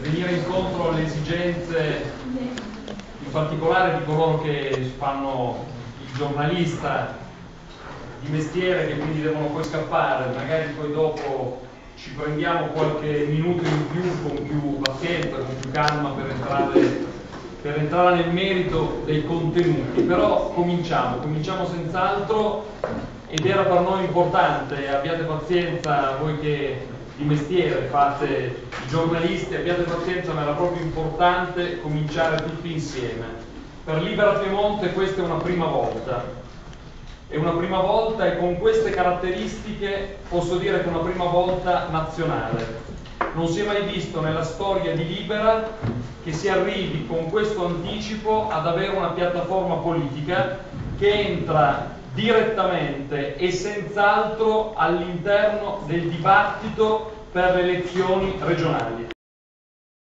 venire incontro alle esigenze, in particolare di coloro che fanno il giornalista di mestiere, che quindi devono poi scappare. Magari poi dopo ci prendiamo qualche minuto in più, con più pazienza, con più calma, per entrare nel merito dei contenuti. Però cominciamo senz'altro, ed era per noi importante. Abbiate pazienza voi che di mestiere fate i giornalisti, abbiate pazienza, ma era proprio importante cominciare tutti insieme. Per Libera Piemonte questa è una prima volta. È una prima volta, e con queste caratteristiche posso dire che è una prima volta nazionale. Non si è mai visto nella storia di Libera che si arrivi con questo anticipo ad avere una piattaforma politica che entra direttamente e senz'altro all'interno del dibattito per le elezioni regionali.